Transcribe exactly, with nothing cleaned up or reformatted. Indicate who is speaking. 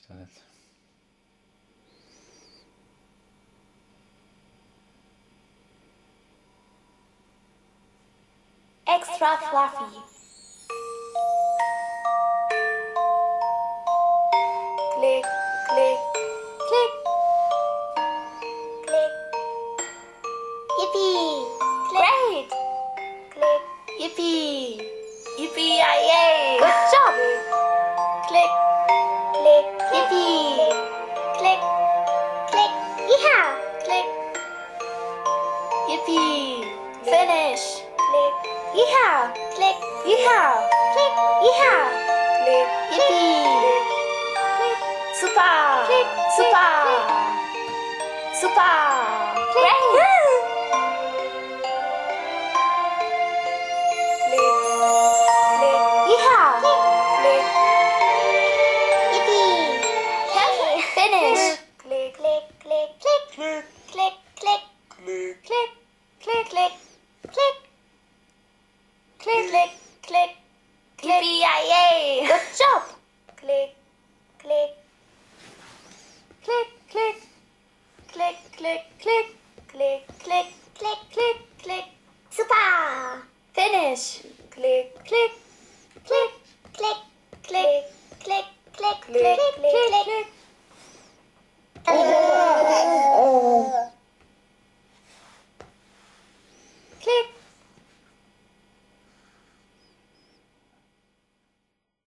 Speaker 1: staat het.
Speaker 2: Extra fluffy. Click, click, click. Click. Yippee! Great! Click. Yippee! Yippee-yay! Good job! Click, click, yippee! Click, click, yeehaw! Click. Yippee! Finish! Click, yeehaw! Click, yeehaw! Click, yeehaw! Click, yippee! Click, super! Click, super! Super! Great! Click, click, yeehaw! Click, yippee! Hey, finish! Click, click, click, click, click, click, click, click, click, click, click, click, click, click, click, click, yippee! Good job! Click, click, click, click, click, click, click.